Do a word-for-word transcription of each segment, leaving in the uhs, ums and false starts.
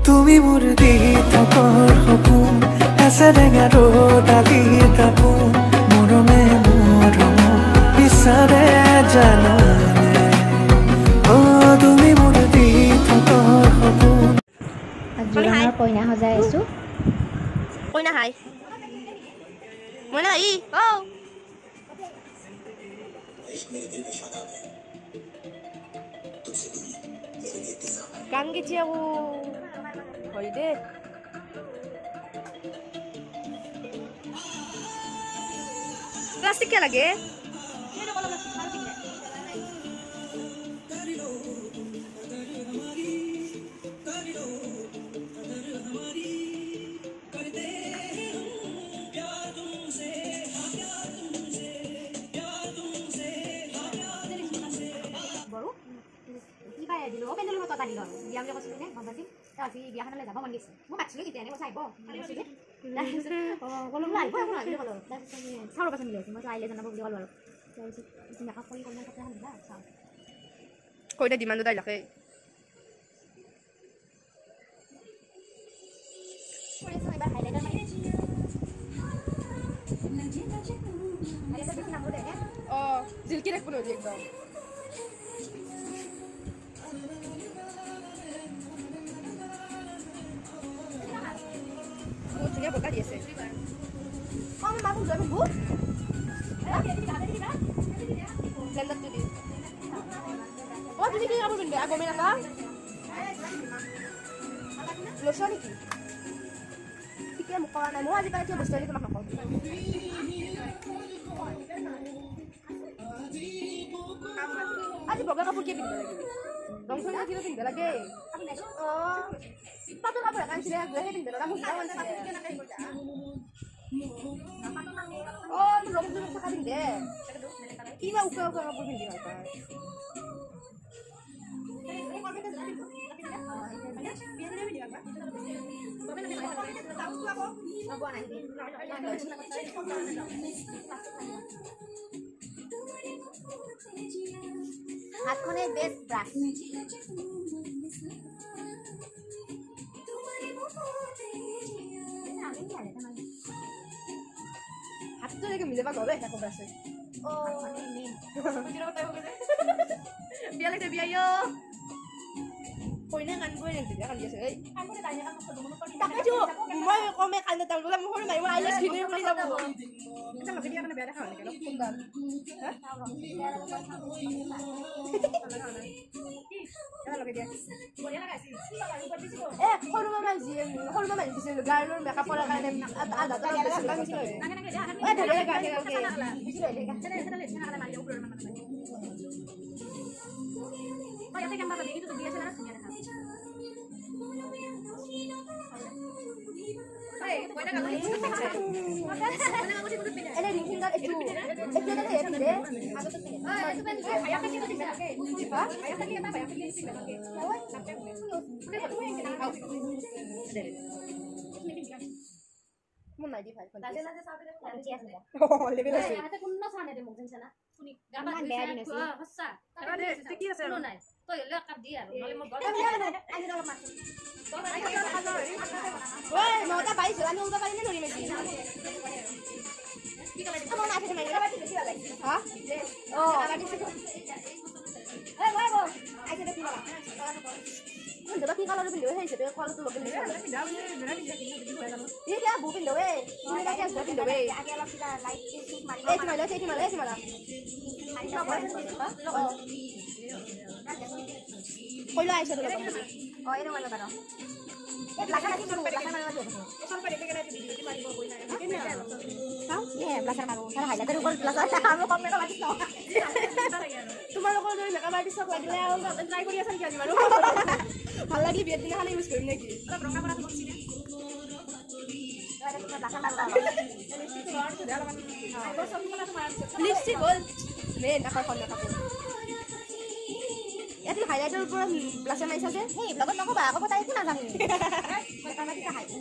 তুমি মোৰ দি থকৰ সপোন এছে ৰেঙাৰো ডালি তাপোন মৰমে মৰম বিচাৰে জানানে অ তুমি মোৰ দি থকৰ সপোন জোৰানৰ কইনা সজাই আছো কইনা হাই মইনা ই ও গান গেছি আকৌ হয় দে প্লাস্টিক কে লাগে কইটা ডিমান্ড দাই লাগে ও জিলকি রাখবো না একদম ya boca dice. Kamu mau jual bu? Lenda tu di. Oh jadi kaya kamu benda? Aku main apa? Lotion ni? Tiga muka mana? Mau aja kalau dia bos dari tempat aku. Aja boga kamu kia pindah lagi. Langsung aja kita pindah lagi. Oh. Pato ka pala kan sila gue heading dalo kamu dawan sa oh belum belum sa kabin de kina uka uka ka bulin di apa হাতখনে best brush হাতটো দেখে মিলে বা গবে এটা কবে আছে ও বিরা কথা হবে বিয়া লাগে বিয়া ইয়ো কইনা কান কই নেকি কান দিছে এই কান করে দাইনা কান করব মন করে টাকা দিও মই কমে কান দাও বলে মোর নাই মই আইলে কিনে বলি যাব এটা লাগে বিয়া কানে বিয়া দেখা হলে কেন কোন গান হ্যাঁ এটা লাগে দিয়া বড়িয়া লাগাইছি এ সৰু মামা জি সৰু মামা দিছিল গানৰ মেকআপ কৰাৰ কাৰণে আধা আধা দিছিল লাগিছিল নাকে নাকে এ ধৰে গা গা দিছিল এটা এটা এটা লেছনা কালে মাৰি ওপৰৰ মামা ও ইয়াতে কেমবা পাবি কিন্তু বিয়া চলা ধুনীয়া দেখা এই কয়টা গাল দিছে কয়টা গাল দিছে এনে রিং ফিঙ্গার একটু একটু এটা এ পিলে আগত ও এটা পেন ভাইয়া কে দিছে আগে হ্যাঁ ভাইয়া কে এটা ভাইয়া কে দিছে আগে ওই নাতে মন নাই দি ভাই দাদে দাদে সাউতে লাগি আছে ও লেভেল আছে এটা কোন না সানে দে মোক জানছ না শুনি গাবা বেয়া দিন আছে হচ্ছা এটা দে এটা কি আছে নাই তো এলে কাপ দি আর নলে মোৰ গলা আনি দল মাছ ওই নটা বাইশ আমি উঠা পারি না নরি মেজি কি কলা আমার না আছে মাইরা বাতি বেশি লাগে হ্যাঁ ও বাতি এই ওই গো আইছে দেখি বাবা কোন দাদা কি কালার বিলে হইছে তে কল তো লগে নিছে এই যা বু বিলে ওই তুমি কাছে আসবে বিলে ওই আগে আলা সিলা লাইট ঠিক মারি এই তুমি লাইট ঠিক মারি এই তুমি কইলো আইছে তো ও এর মারবা পারো এক লাখ টাকা দিছো লাখ মারবা দিছো এসব করে থেকে না দিদি মারিব কই না কেন তাও এ ব্লাসার মারো সারা হাইলাইটার উপর ব্লাসার আমি কম মেরা লাগিছ তোমার লোক যদি মেকআপ আর্টিস্ট লাগিলে আর ট্রাই করি আছেন কি আজি মারো ভাল লাগলি বিয়ের দিন খালি ইউজ করিম নাকি অলপ রঙা করা করছি না আরে তোমার ব্লাসার মারবা লিপস্টিক বল মেন আকার কোন কাপড় এটি হাইলাইটার উপর ব্লাসার মাইছা যে এই ব্লগত নকবা আকৌ কথা একো না জানি মই কামা দিটা হাই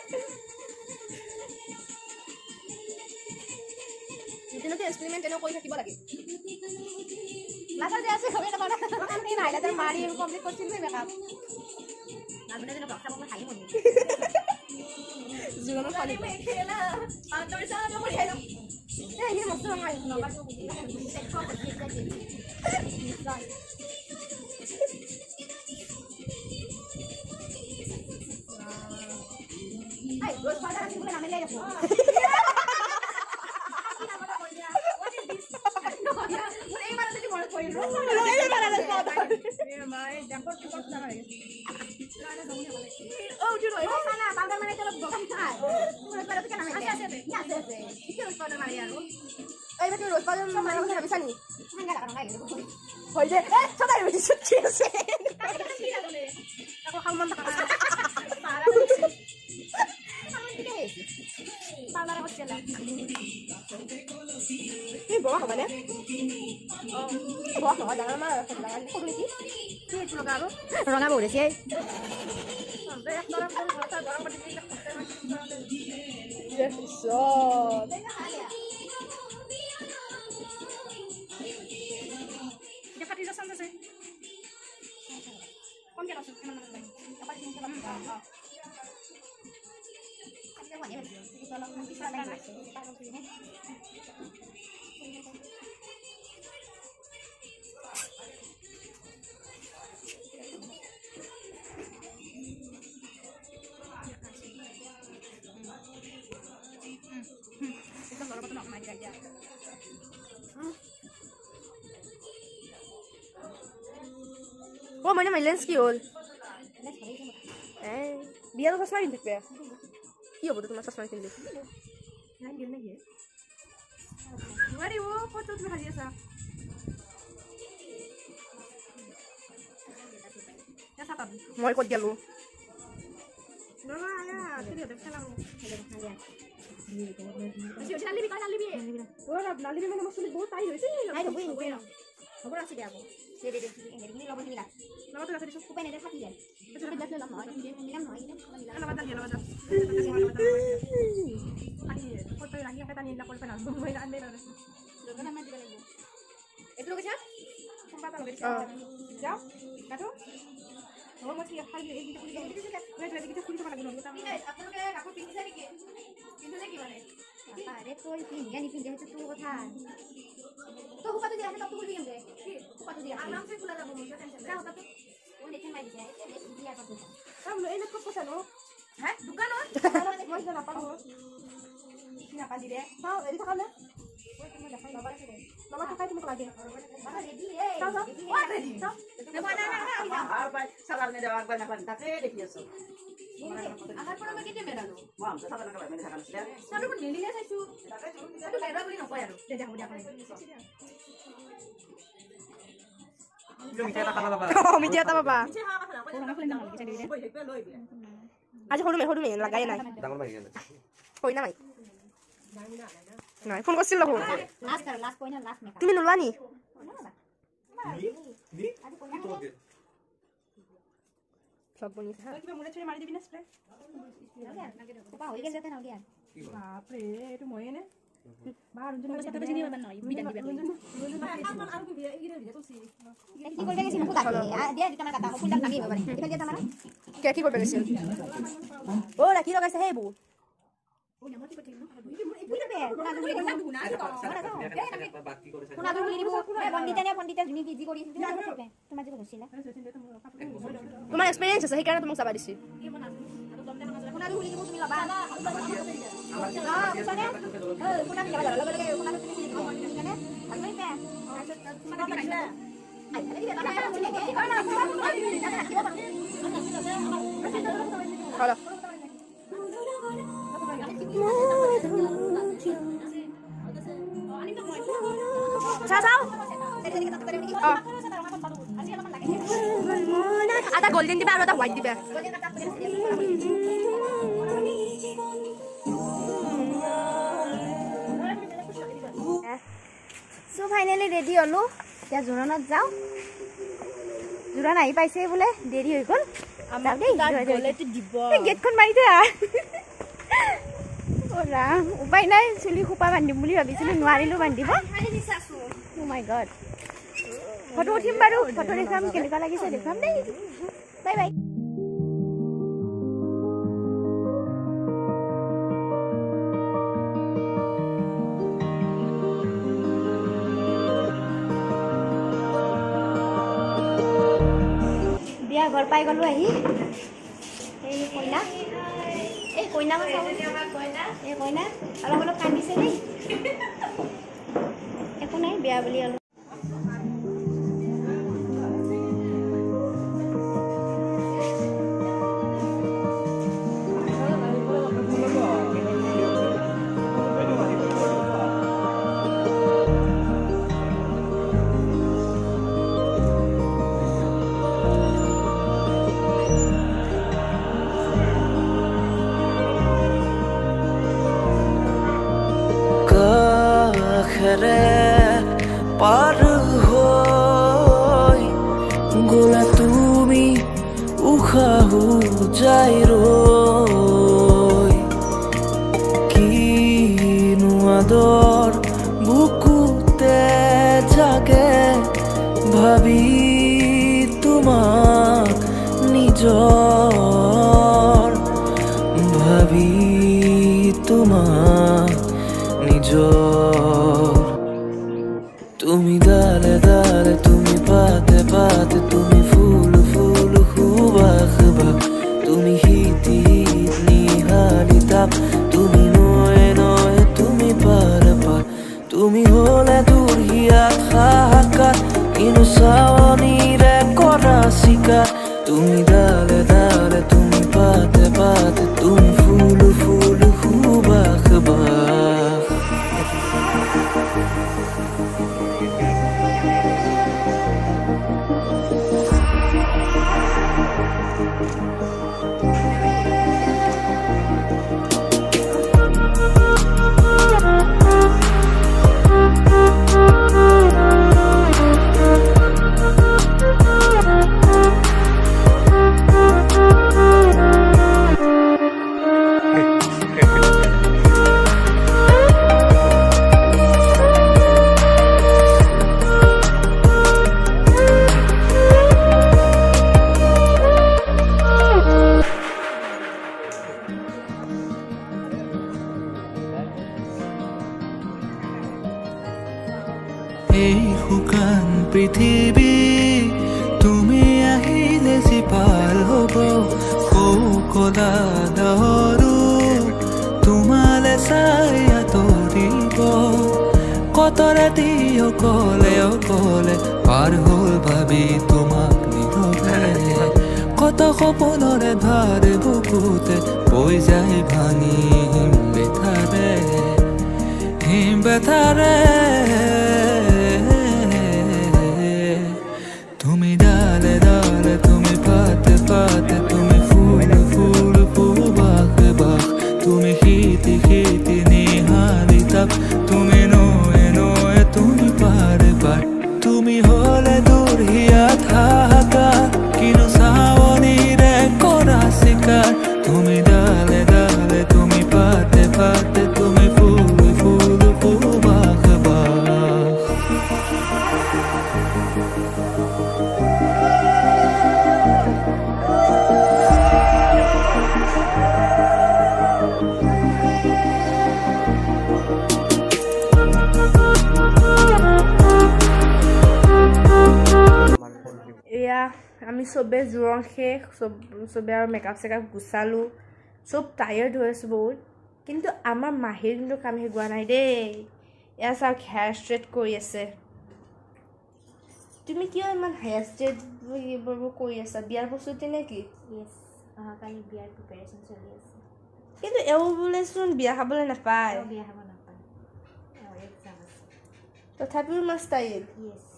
যেদিনতে এক্সপেরিমেন্ট এনে কৰি থাকিব লাগে ব্লাসার যে আছে হবে না কি হাইলাইটার মারি কমপ্লিট করছিল মেকআপ নাজনে যেন ব্লগ চাব খাই পালি খেলা পাঁচৰ চালা মই খেলো এই হে মস্ত মাই নাম্বাৰ আই রোজ পাতা আছে বলে নামে লাই রাখো Oh, you know, it's not about the money to look back. You're supposed to get a man. Yes, yes, yes. You're supposed to marry her. I bet you're supposed to marry her. Sunny. I'm gonna go. Hold it. So that was just cheers. Ako hamon ta ka. Para. Hamon ti ka eh. Para ra hotel. Ni bawa ka ba ne? Oh. Bawa ka da ma ka da. Ko ni ti? Ti tu logaro. Rona bo resi. Yes, so. Ya pati dosan dosan. Kom ke dosan kana mana. Apa sih kana mana? Ada mana ya? Kalau nanti sana lagi. Taruh sini. Oh, mana main lens ki hol? Eh, biar tu sasma pintek be. Ki hobo tomar sasma pinle? Nahi gel nahi hai. Wari wo photo tu khali asa. Ya sata. Moi kot gelu. Nora aya, tiri de khala. Masih udah nalibi, kau nalibi. Oh, nalibi mana masuk lebih tahu itu sih. Ayo, buin, buin. Kamu rasa dia aku. Dia dia dia ini lobo ni lah. Lobo tu rasa dia suka ni dia hati dia. Betul betul betul lobo. Dia bilang mau ini. Lobo dah dia lobo dah. Hati dia. Foto lagi yang kata ni nak kolpen aku. Mau nak ambil lah. Lobo nama dia lagi. Itu logo siapa? Tempat logo siapa? Jauh? Kado? Oh, masih hal ini kita kulit. Kita kita kulit mana guna kita. Ini apa logo aku pindah lagi. Pindah lagi mana? Apa? Dia tu pindah ni pindah itu tu kan. तो हुआ तो दिया है तब तो बोल भी होंगे हुआ तो दिया आराम से खुला था वो मुझे टेंशन क्या होता तो वो लेके मैं दिया दिया कर दूंगा हम लोग इन्हें कुछ पसंद हो है दुकान हो मैं तो ना पाऊँ ना पाली रे हाँ रेडी था ना मामा तो खाई तुम्हें लगे मामा रेडी है रेडी है ना ना ना हर बार सलार में जवाब करना पड़ता है देखिए सो आहार पर मैं कितने मेरा लो वाह तो साला का मैंने खाना सिला सालू पर नीली है साइसु तो मेरा बोली ना कोई यार दे जा मुझे Yo minta apa apa? Oh, minta apa apa? Aja horu me horu me lagai nai. Dangor mai gena. Koi na mai. Nai, phone kosil lo. Last kar last point last me. Tumi nulwa ni? Ni? Ni? Sab boni sa. Kiba mule chhore mari dibi na spray. Opa hoi gel jate na holia. Baap re, etu moye ne. Bahar unjun mari sata beji ni ban nai. Bidan dibi. Amon aru ki biya igire biya to si. Ki korbe gesin ko kati. Dia ditana kata ko pulak nagi babari. Ifel dia tamara. Ke ki korbe gesin? Oh, la ki lagaise he bu. Oh, nyamot ko thik no. Pule be. Kuna dulu ni guna guna. Kuna dulu ni bu. Pandita ne pandita juni ki ji kori. Tomar jibo gosila. Tomar experience sa hikana tomong sabadi si. Kuna dulu ni bu tumi laba. Ah, sana. Eh, kuna ni laba. Laba lagi kuna dulu ni bu. Kana? Agni pe. Mana ka na? Ay, ada di mana? Kana? Halo. Sao sao? Oh. Ada golden di bawah, ada white di bawah. So finally ready holo. Ya Joranat jao. Joran ahi paise bole deri hoi gol. Amar gate gole to dibo. Gate kon mari de a. Ora, upai nai chuli khupa bandim buli bhabisilu nwarilu bandibo. Oh my god. Photo uthim baru, photo dekham kenika lagise dekham dei. Bye bye. ঘৰ পাই গ'লো আহি এই কইনা এই কইনা এই কইনা অলপ অলপ কান্দিছে দেই একো নাই বিয়া বুলি অলপ পার হই গোলা তুমি উখাহু যাই রই কিনু আদর বুকুতে জাগে ভাবি তোমাক নিজর ভাবি তোমাক নিজর তুমি দালে দালে তুমি পাতে পাতে তুমি ফুল ফুল খুবা খুবা তুমি হিতি হিত নিহালি তাপ তুমি নয়ে নয়ে তুমি পার পার তুমি হলে দূর হিয়াত হাহাকার কিনু সাওয়ানিরে করা শিকার তুমি দালে দালে তুমি পাতে পাতে তুমি ফুল ফুল খুবা খুবা এই শুকান পৃথিৱী তুমি আহিলে জীপাল হ'ব কলা দহৰু তোমালে চাই আঁতৰিব কত ৰাতি অকলে অকলে পাৰ হ'ল ভাবি তোমাক নীৰৱে কত সপোনৰে ভাৰ বুকুতে বৈ যায় ভাঙি হিম বেথাৰে হিম বেথাৰে তুমি ডালে ডালে তুমি পাতে পাতে তুমি ফুল ফুল ফুবাক বাক তুমি খিতি খিতি নিহালি তাপ তুমি নয়ে নয়ে তুমি পার পার তুমি হলে দূর হিয়াত হাহাকাৰ কিনো চাৱনিৰে কৰা শিকাৰ তুমি ডালে ডালে তুমি পাতে পাতে তুমি ফুল ফুল ফুবাক বাক এয়া আমি চবে জোৰং শেষ চব চবে আৰু মেকআপ চেকআপ গুচালোঁ চব টায়াৰ্ড হৈ আছোঁ বহুত কিন্তু আমাৰ মাহীৰ কিন্তু কাম হেগোৱা নাই দেই এয়া চাওক হেয়াৰ ষ্ট্ৰেট কৰি আছে তুমি কিয় ইমান হেয়াৰ ষ্ট্ৰেট এইবোৰ কৰি আছা বিয়াৰ প্ৰস্তুতি নে কি য়েছ অহাকালি বিয়াৰ প্ৰিপেৰেশ্যন চলি আছে কিন্তু এওঁ বোলেচোন বিয়া খাবলৈ নাপায় বিয়া খাব নাপায় এক্সাম আছে তথাপিও ইমান ষ্টাইল য়েছ